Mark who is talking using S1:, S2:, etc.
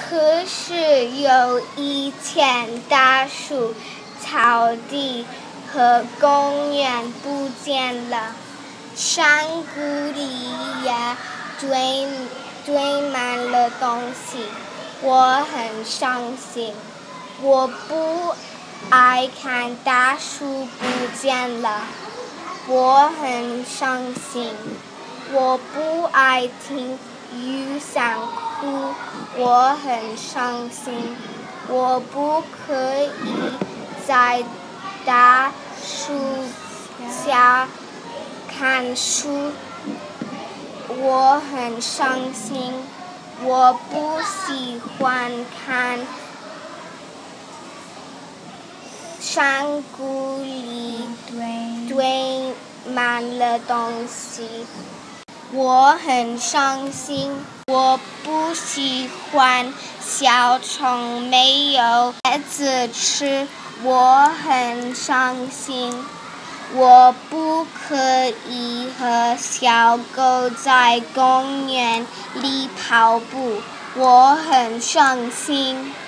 S1: 可是有一天，大树、草地和公园不见了，山谷里也堆满了东西。我很伤心，我不爱看大树不见了，我很伤心，我不爱听雨伞哭，我很伤心，我不可以在大树下看书，我很伤心，我不喜欢看山谷里堆满了东西，我很伤心，我不喜欢小虫没有叶子吃，我很伤心，我不可以和小狗在公园里跑步，我很伤心。